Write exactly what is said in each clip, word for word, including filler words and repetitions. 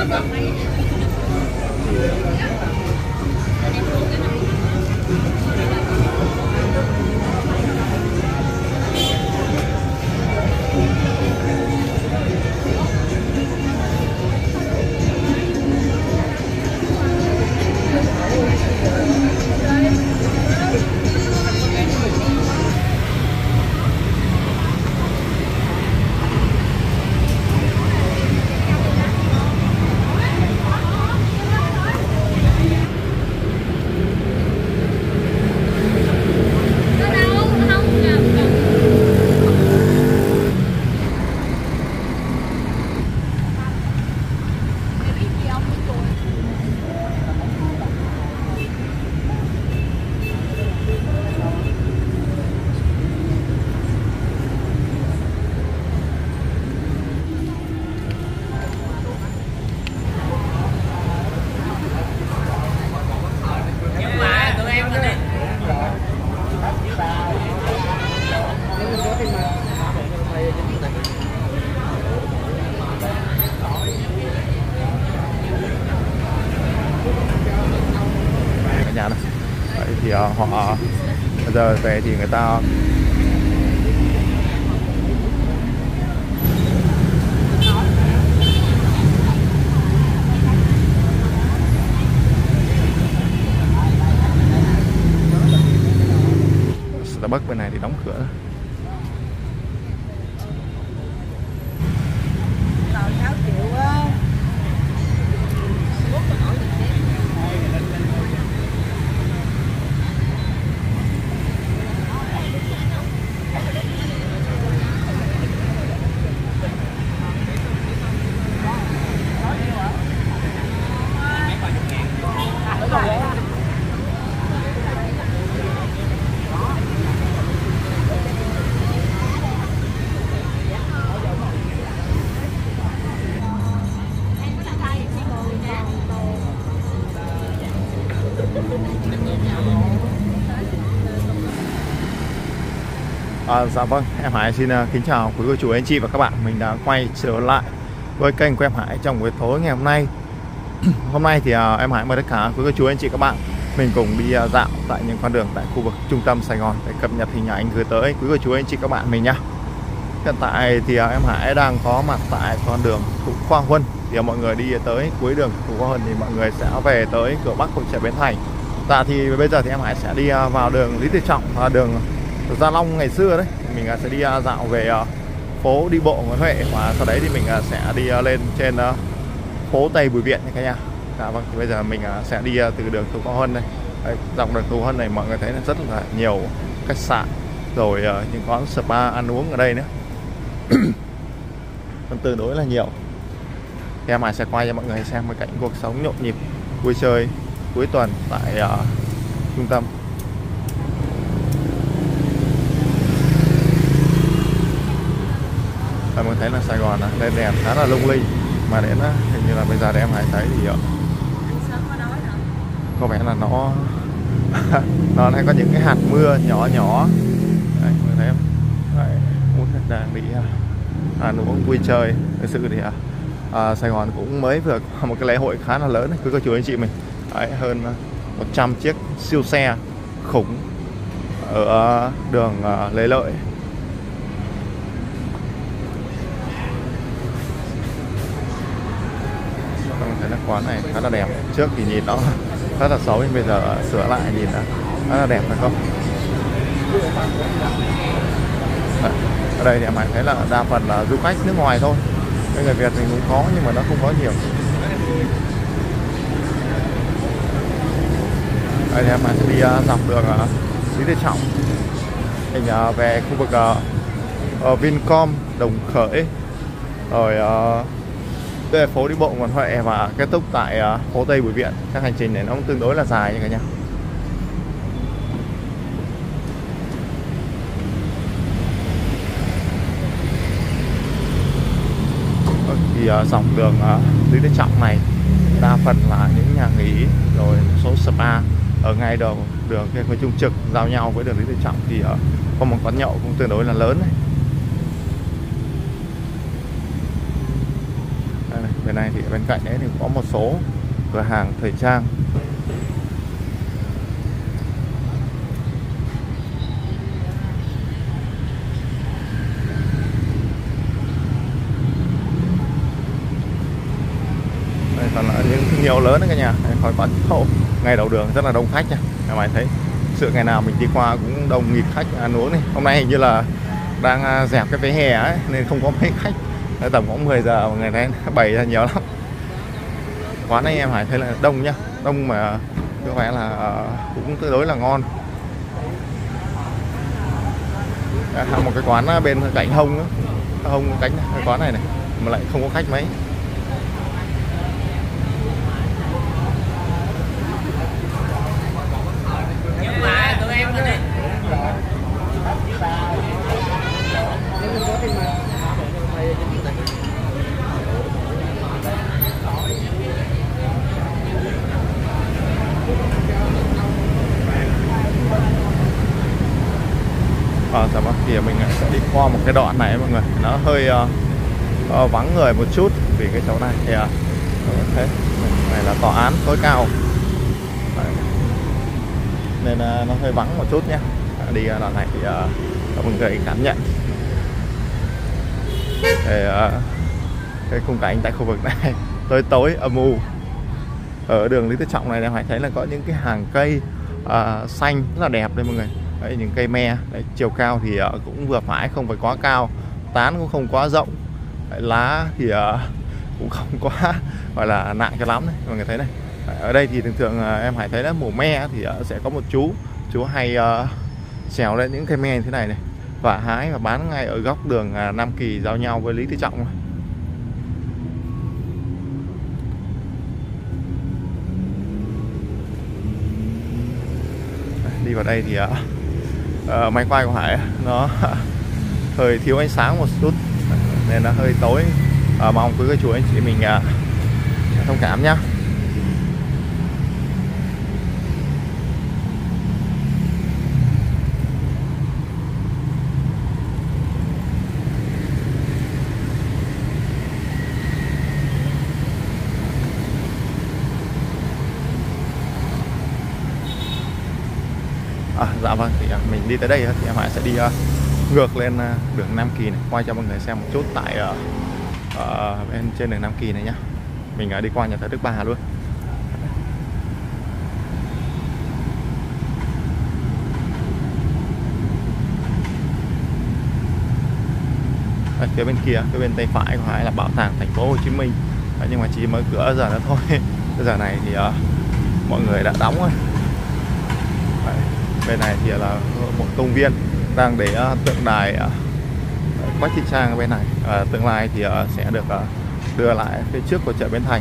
nhà này. Đấy, thì uh, họ bây giờ về thì người ta Starbucks bên này thì đóng cửa. À, dạ vâng, em Hải xin uh, kính chào quý cô chú anh chị và các bạn. Mình đã quay trở lại với kênh của em Hải trong buổi tối ngày hôm nay. Hôm nay thì uh, em Hải mời tất cả quý cô chú anh chị các bạn mình cùng đi uh, dạo tại những con đường tại khu vực trung tâm Sài Gòn để cập nhật hình ảnh gửi tới quý cô chú anh chị các bạn mình nhá. Hiện tại thì uh, em Hải đang có mặt tại con đường Thủ Khoa Huân. Thì uh, mọi người đi tới cuối đường Thủ Khoa Huân thì mọi người sẽ về tới cửa Bắc Hội Chợ Bến Thành. Dạ thì bây giờ thì em Hải sẽ đi uh, vào đường Lý Tự Trọng và đường Gia Long ngày xưa đấy. Mình sẽ đi dạo về phố đi bộ Nguyễn Huệ và sau đấy thì mình sẽ đi lên trên phố Tây Bùi Viện nha cả nhà. Dạ vâng, thì bây giờ mình sẽ đi từ đường Thủ Khoa Huân này. Đấy, dọc đường Thủ Khoa Huân này mọi người thấy là rất là nhiều khách sạn rồi những quán spa ăn uống ở đây nữa. Còn tương đối là nhiều. Thì em Hải sẽ quay cho mọi người xem một cảnh cuộc sống nhộn nhịp vui chơi cuối tuần tại uh, trung tâm. Mọi người thấy là Sài Gòn lên đèn khá là lung linh, mà đến hình như là bây giờ để em Hải thấy thì có vẻ là nó nó hay có những cái hạt mưa nhỏ nhỏ. Đấy, mọi người thấy không? Đấy, muốn đang đi ăn uống vui chơi. Thực sự thì à, Sài Gòn cũng mới vừa có một cái lễ hội khá là lớn đấy, quý cô chú anh chị mình. Đấy, hơn một trăm chiếc siêu xe khủng ở đường uh, Lê Lợi. Thấy là quán này khá là đẹp. Trước thì nhìn nó rất là xấu nhưng bây giờ sửa lại nhìn là khá là đẹp phải không? Đấy, ở đây thì em thấy là đa phần là du khách nước ngoài thôi. Người Việt mình cũng có nhưng mà nó không có nhiều. Đây thì em sẽ đi dọc đường Lý Tự Trọng, mình về khu vực uh, Vincom, Đồng Khởi, rồi uh, đây là phố đi bộ Nguyễn Huệ và kết thúc tại uh, phố Tây Bùi Viện. Các hành trình này nó cũng tương đối là dài nha cả nhà. Thì uh, dọc đường uh, Lý Tự Trọng này đa phần là những nhà nghỉ rồi một số spa. Ở ngay đầu đường kia có Trung Trực giao nhau với đường Lý Tự Trọng thì uh, có một quán nhậu cũng tương đối là lớn này. Đây này, bên này thì bên cạnh đấy thì có một số cửa hàng thời trang. Đây còn là những thương hiệu lớn đấy cả nhà. Đây, khỏi quán hậu ngày đầu đường rất là đông khách nha. Các bạn thấy sự ngày nào mình đi qua cũng đông nghịt khách ăn uống này. Hôm nay hình như là đang dẹp cái vỉa hè ấy nên không có mấy khách. Tầm khoảng mười giờ mọi người thấy bày ra nhiều lắm. Quán này em Hải thấy là đông nhá, đông mà có vẻ là cũng tương đối là ngon. Đã, một cái quán bên cạnh hông đó, hông cánh cái quán này này mà lại không có khách mấy. À, dạ vâng, thì mình sẽ đi qua một cái đoạn này mọi người, nó hơi uh, uh, vắng người một chút vì cái chỗ này thì uh, thế này là tòa án tối cao. Đấy. Nên uh, nó hơi vắng một chút nhé. Đi uh, đoạn này thì uh, mọi người cảm nhận thì, uh, cái khung cảnh tại khu vực này tối tối âm u. Ở đường Lý Tự Trọng này em hãy thấy là có những cái hàng cây uh, xanh rất là đẹp đây mọi người. Đấy, những cây me đấy, chiều cao thì uh, cũng vừa phải, không phải quá cao, tán cũng không quá rộng. Đấy, lá thì uh, cũng không quá gọi là nặng cho lắm đấy mọi người thấy này. Đấy, ở đây thì thường thường uh, em phải thấy là mùa me thì uh, sẽ có một chú chú hay uh, trèo lên những cây me như thế này này và hái và bán ngay ở góc đường uh, Nam Kỳ giao nhau với Lý Tự Trọng. Đi vào đây thì uh, uh, máy quay của Hải nó hơi thiếu ánh sáng một chút nên nó hơi tối. Uh, mong quý cô chú anh chị mình uh, thông cảm nhá. À, dạ vâng, thì mình đi tới đây thì em Hải sẽ đi uh, ngược lên uh, đường Nam Kỳ này, quay cho mọi người xem một chút tại uh, uh, bên trên đường Nam Kỳ này nhá. Mình uh, đi qua nhà thờ Đức Bà luôn. Ở phía bên kia, phía bên tay phải của Hải là bảo tàng thành phố Hồ Chí Minh. Đấy, nhưng mà chỉ mở cửa giờ nữa thôi. Cái giờ này thì uh, mọi người đã đóng rồi. Đấy, bên này thì là một công viên đang để uh, tượng đài uh, Quách Thị Trang ở bên này. Uh, tương lai thì uh, sẽ được uh, đưa lại phía trước của chợ Bến Thành.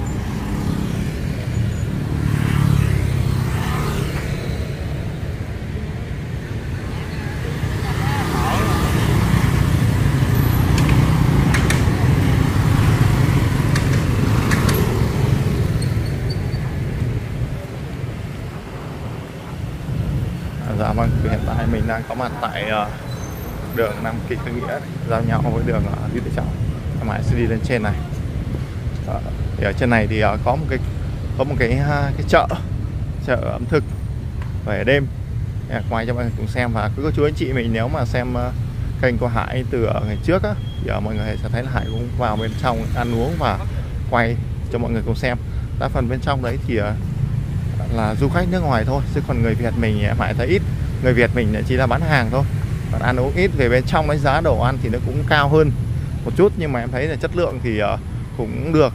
Dạ vâng, hiện tại mình đang có mặt tại uh, đường Nam Kỳ Khởi Nghĩa giao nhau với đường uh, Lý Tự Trọng. Em hãy sẽ đi lên trên này. Uh, thì ở trên này thì uh, có một cái có một cái uh, cái chợ chợ ẩm thực về đêm. Uh, quay cho mọi người cùng xem, và quý cô chú anh chị mình nếu mà xem uh, kênh của Hải từ uh, ngày trước á, thì uh, mọi người sẽ thấy là Hải cũng vào bên trong ăn uống và quay cho mọi người cùng xem. Đa phần bên trong đấy thì uh, là du khách nước ngoài thôi, chứ còn người Việt mình em phải thấy ít. Người Việt mình chỉ là bán hàng thôi, còn ăn uống ít. Về bên trong đấy giá đồ ăn thì nó cũng cao hơn một chút, nhưng mà em thấy là chất lượng thì uh, cũng được.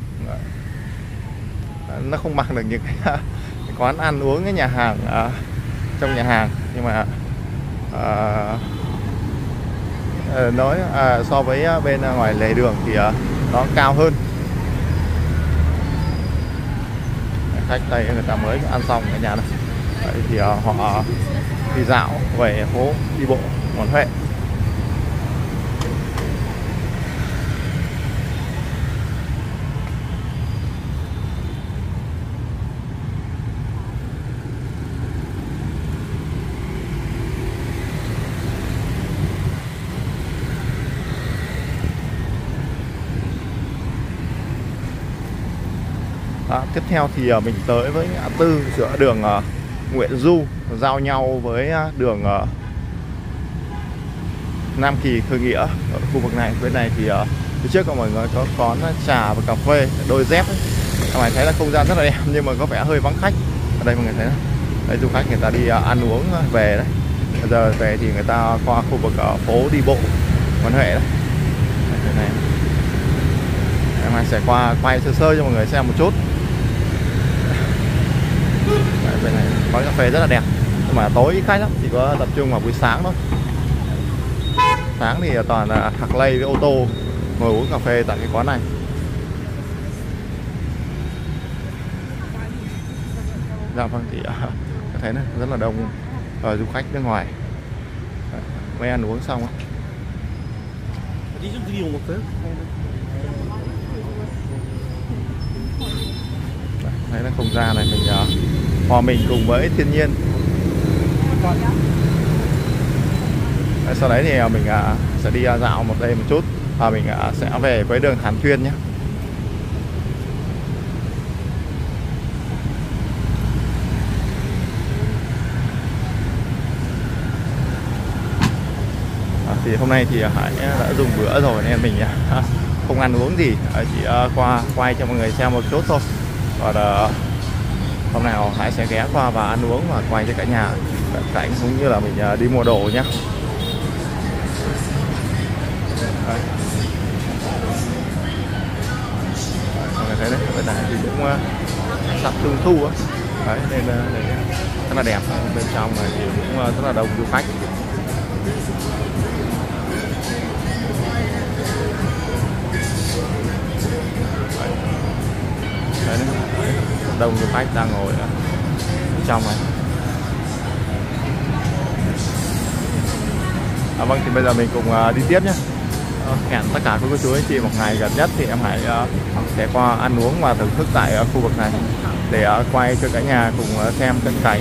Nó không bằng được những cái, cái quán ăn uống cái nhà hàng uh, trong nhà hàng, nhưng mà uh, uh, nói uh, so với uh, bên uh, ngoài lề đường thì uh, nó cao hơn. Khách đây người ta mới ăn xong cái nhà này. Đấy, thì uh, họ đi dạo về phố đi bộ Nguyễn Huệ. Đó, tiếp theo thì mình tới với ngã tư giữa đường uh, Nguyễn Du giao nhau với uh, đường uh, Nam Kỳ Khởi Nghĩa. Ở khu vực này, bên này thì uh, phía trước của mọi người có quán trà và cà phê, đôi dép ấy. Các bạn thấy là không gian rất là đẹp nhưng mà có vẻ hơi vắng khách. Ở đây mọi người thấy đó. Đây, du khách người ta đi uh, ăn uống về đấy. Bây giờ về thì người ta qua khu vực uh, phố đi bộ Nguyễn Huệ đấy. Đây, này. Em sẽ qua quay sơ sơ cho mọi người xem một chút. Đấy, bên này quán cà phê rất là đẹp nhưng mà tối ít khách lắm, chỉ có tập trung vào buổi sáng thôi. Sáng thì toàn là hạc lây với ô tô ngồi uống cà phê tại cái quán này. Dạ vâng, thì uh, thấy này rất là đông uh, du khách nước ngoài. Mới ăn uống xong á. Đấy là không gian này mình uh, hòa mình cùng với thiên nhiên. Đấy, sau đấy thì mình uh, sẽ đi uh, dạo một đây một chút và mình uh, sẽ về với đường Hàn Thuyên nhé. À, thì hôm nay thì Hải đã dùng bữa rồi nên mình uh, không ăn uống gì, chỉ uh, qua quay cho mọi người xem một chút thôi. Và uh, hôm nào Hải sẽ ghé qua và ăn uống và quay cho cả nhà cảnh cũng như là mình uh, đi mua đồ nhé. Đấy. Mọi người thấy đấy, bên này thì cũng uh, sắp trung thu á, đấy nên uh, rất là đẹp. Bên trong này thì cũng uh, rất là đông du khách. Đấy. Đấy, đấy. Đông du khách đang ngồi ở trong này. À, vâng, thì bây giờ mình cùng uh, đi tiếp nhé. Hẹn tất cả các cô chú anh chị một ngày gần nhất thì em hãy uh, sẽ qua ăn uống và thưởng thức tại uh, khu vực này để uh, quay cho cả nhà cùng uh, xem cận cảnh.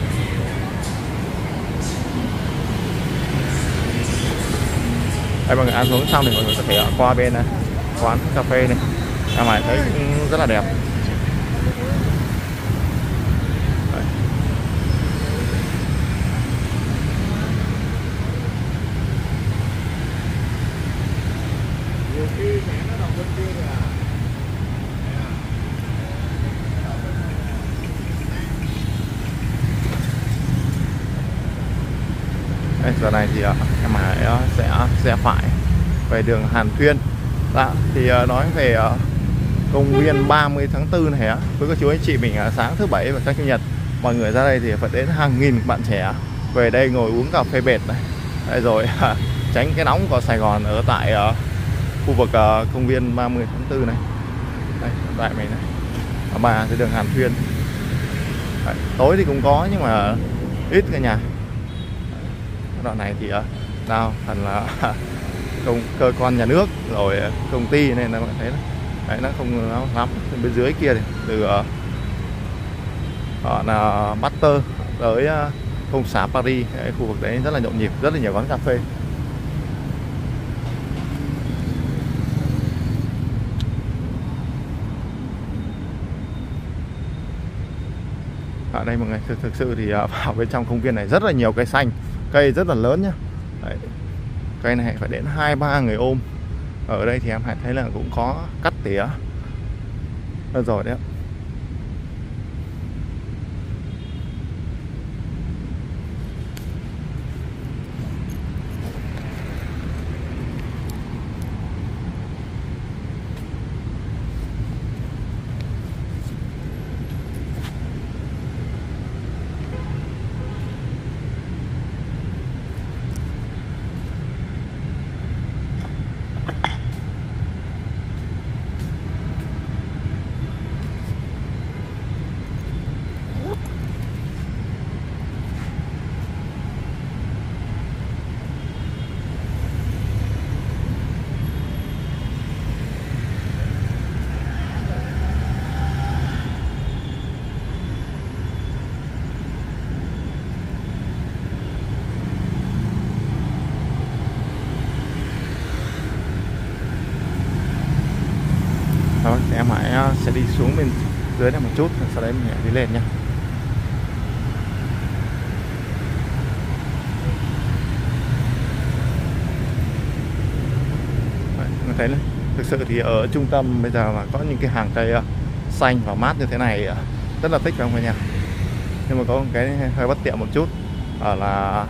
Đây, mọi người ăn uống xong thì mọi người có thể uh, qua bên uh, quán cà phê này, em hãy thấy cũng rất là đẹp. Đây, giờ này thì uh, em Hải uh, sẽ sẽ phải về đường Hàn Thuyên. Dạ, thì uh, nói về uh, công viên ba mươi tháng tư này á, với các chú anh chị mình uh, sáng thứ bảy và sáng chủ nhật mọi người ra đây thì phải đến hàng nghìn bạn trẻ về đây ngồi uống cà phê bệt này. Đây rồi uh, tránh cái nóng của Sài Gòn ở tại uh, khu vực uh, công viên ba mươi tháng tư này. Đây, tại mình này, ở ba cái đường Hàn Thuyên. Đấy, tối thì cũng có nhưng mà ít cả nhà. Đoạn này thì uh, nào thành là công cơ quan nhà nước rồi công ty nên là bạn thấy đấy, nó không nó lắm. Bên dưới kia thì từ uh, là Butter tới uh, công xã Paris, đấy, khu vực đấy rất là nhộn nhịp, rất là nhiều quán cà phê. Ở đây mọi người thực, thực sự thì uh, vào bên trong công viên này rất là nhiều cây xanh, cây rất là lớn nhá. Đấy. Cây này phải đến hai ba người ôm. Ở đây thì em hãy thấy là cũng có cắt tỉa rồi đấy. Thôi, em hãy sẽ đi xuống bên dưới này một chút, sau đấy mình đi lên nhá. Mình thấy đấy, thực sự thì ở trung tâm bây giờ mà có những cái hàng cây xanh và mát như thế này rất là thích phải không cả nhà. Nhưng mà có một cái hơi bất tiện một chút ở là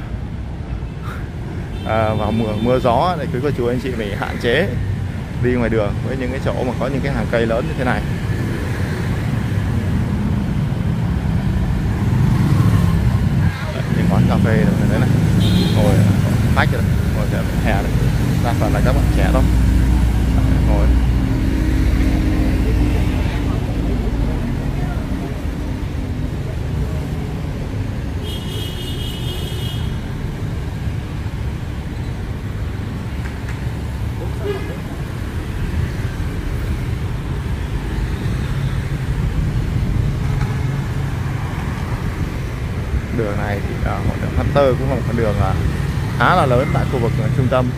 à, vào mùa mưa gió thì quý cô chú anh chị mình hạn chế đi ngoài đường với những cái chỗ mà có những cái hàng cây lớn như thế này. Đấy, những quán cà phê rồi đấy này, ngồi khách rồi, ngồi ở hè này, đa phần là các bạn trẻ thôi ngồi. Đường này thì uh, hội đường Hunter cũng là một con đường uh, khá là lớn tại khu vực uh, trung tâm.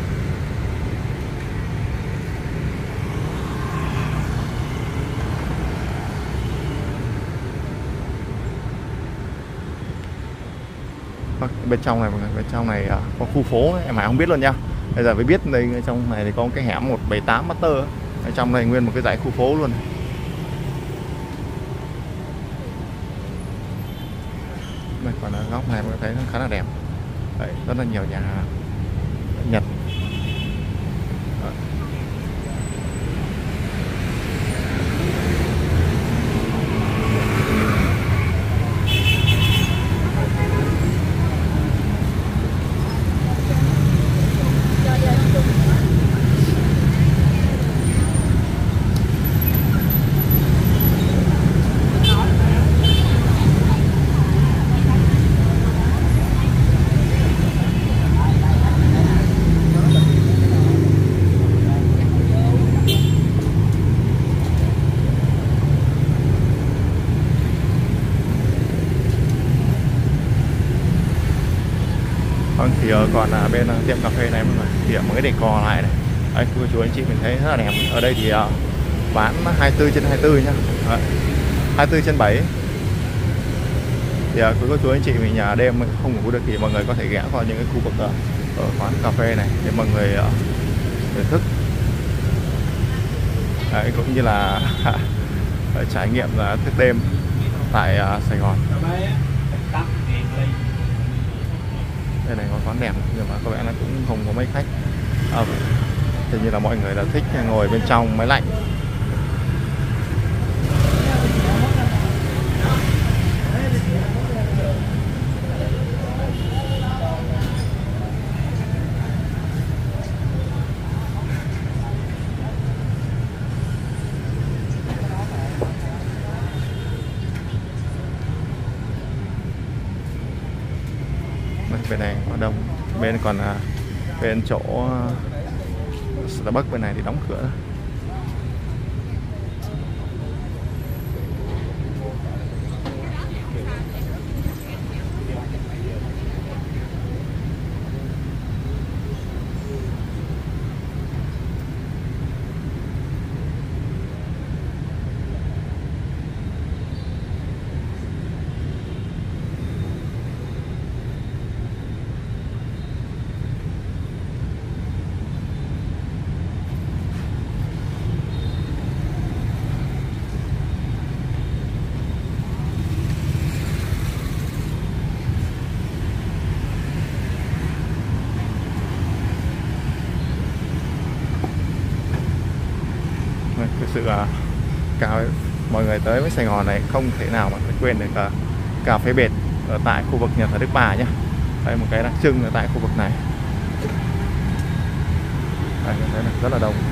Bên trong này mọi người, bên trong này uh, có khu phố ấy, em Hải không biết luôn nha. Bây giờ mới biết đây, trong này thì có cái hẻm một bảy tám Master ở trong này, nguyên một cái dãy khu phố luôn. Đây, còn ở góc này mọi người thấy nó khá là đẹp. Đấy, rất là nhiều nhà Nhật. Đấy. Vâng, thì còn à, bên tiệm cà phê này mọi người, thì một cái decor lại này, đấy, cô chú anh chị mình thấy rất là đẹp. Ở đây thì uh, bán hai mươi tư trên hai mươi tư nhá, đấy, hai mươi tư trên bảy. Thì uh, cô chú anh chị mình nhà đêm không ngủ được thì mọi người có thể ghé vào những cái khu vực uh, ở quán cà phê này để mọi người uh, thưởng thức, đấy, cũng như là trải nghiệm uh, thức đêm tại uh, Sài Gòn. Đây này có quán đẹp nhưng mà có vẻ là cũng không có mấy khách. À, thì như là mọi người là thích ngồi bên trong máy lạnh. Bên này có đông, bên còn à, bên chỗ Starbucks bên này thì đóng cửa. Thực sự là cả mọi người tới với Sài Gòn này không thể nào mà quên được uh, cà phê bệt ở tại khu vực nhà thờ Đức Bà nhé. Đây một cái đặc trưng ở tại khu vực này. Đây, đây là rất là đông.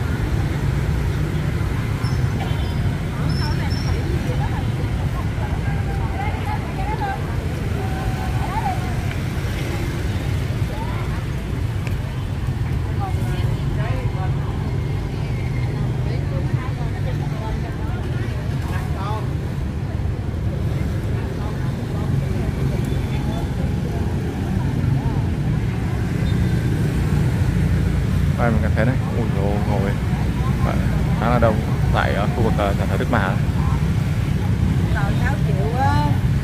Đây mình cảm thấy này, ui dồi, ngồi khá là đông tại uh, khu vực uh, nhà thờ Đức Bà. sáu triệu á.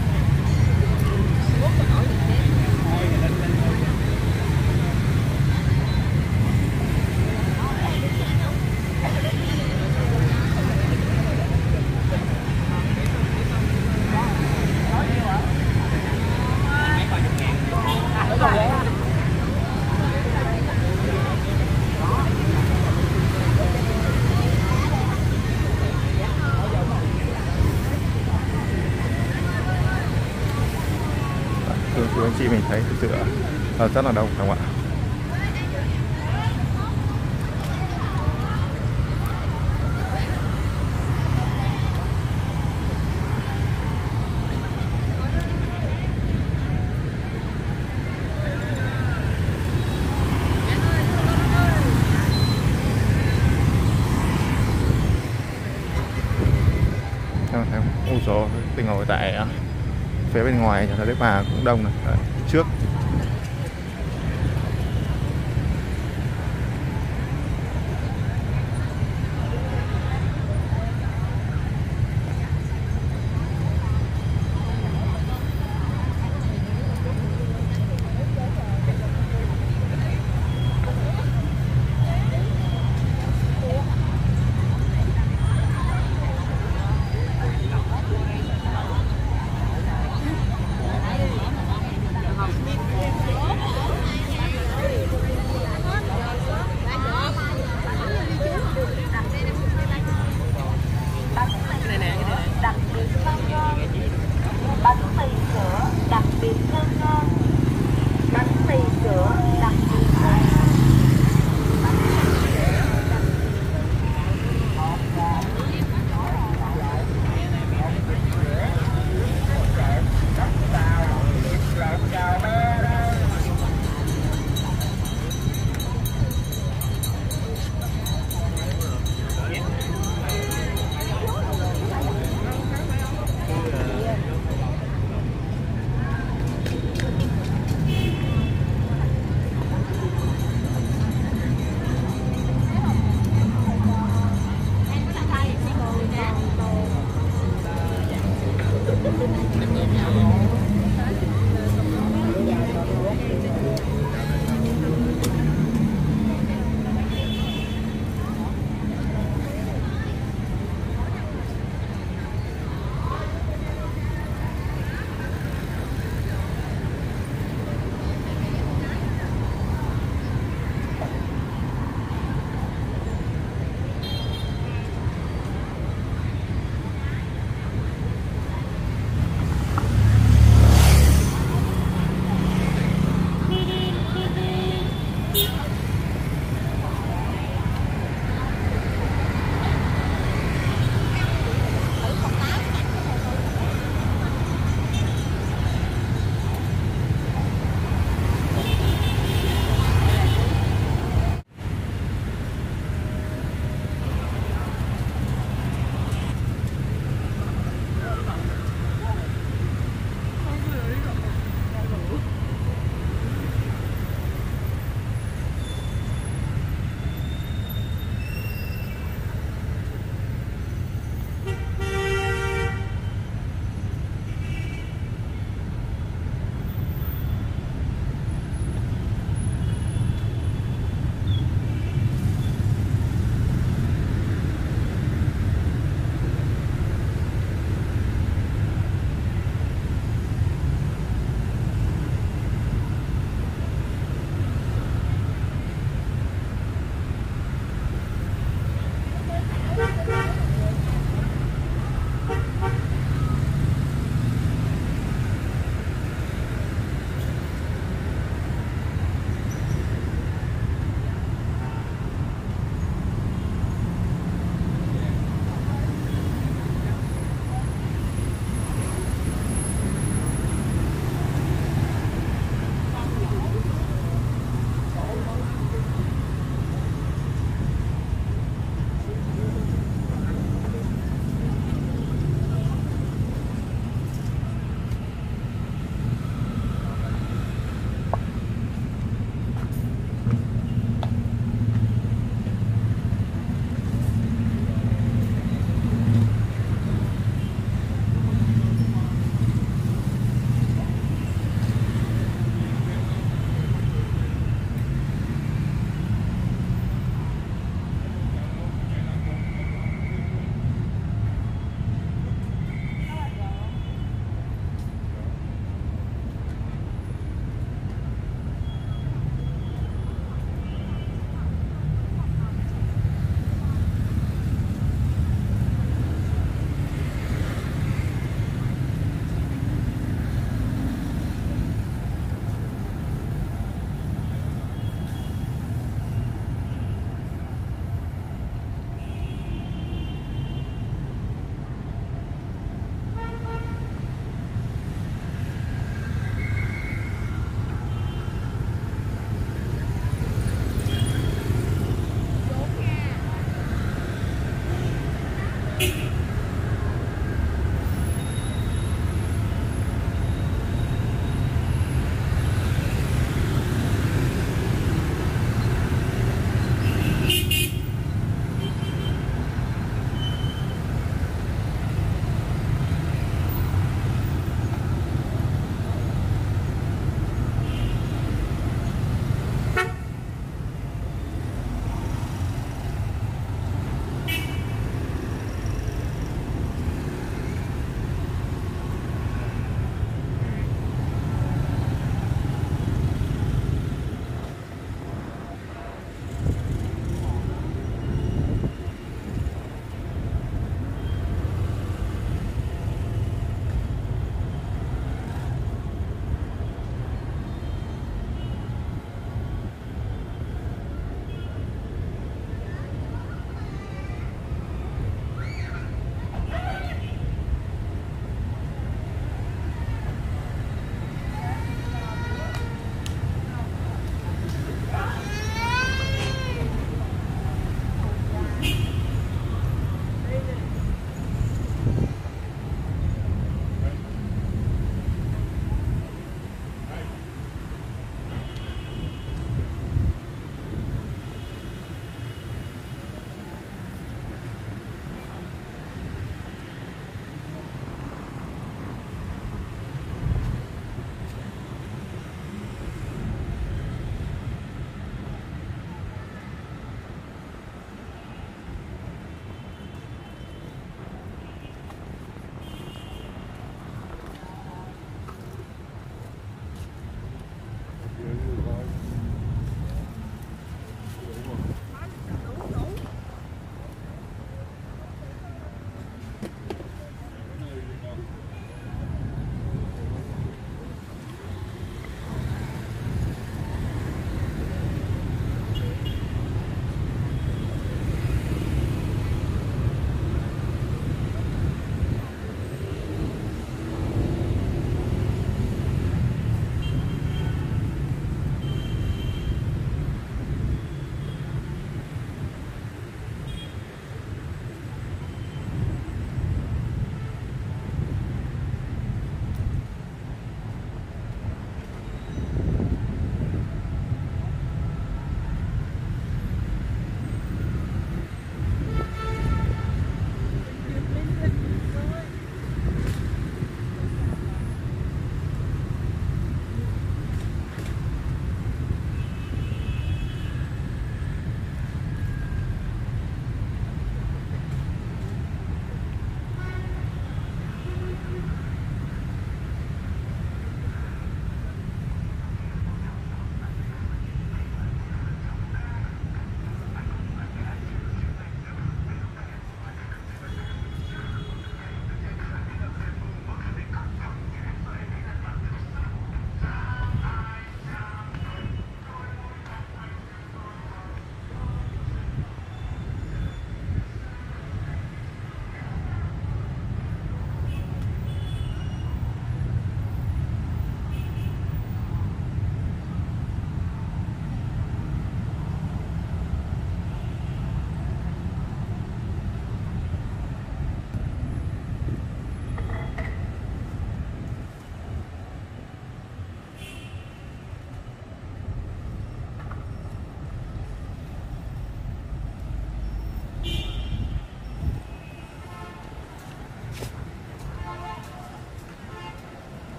Thường chú anh chị mình thấy thực sự là rất là đông không ạ. Ôi số tình ngồi tại phía bên ngoài nhà thờ Đức Bà cũng đông này. Đấy, trước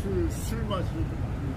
술, 술 마시는 거 많이.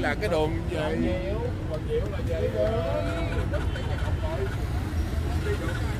là cái đường về Diệu, Hoàng Diệu là về. đi được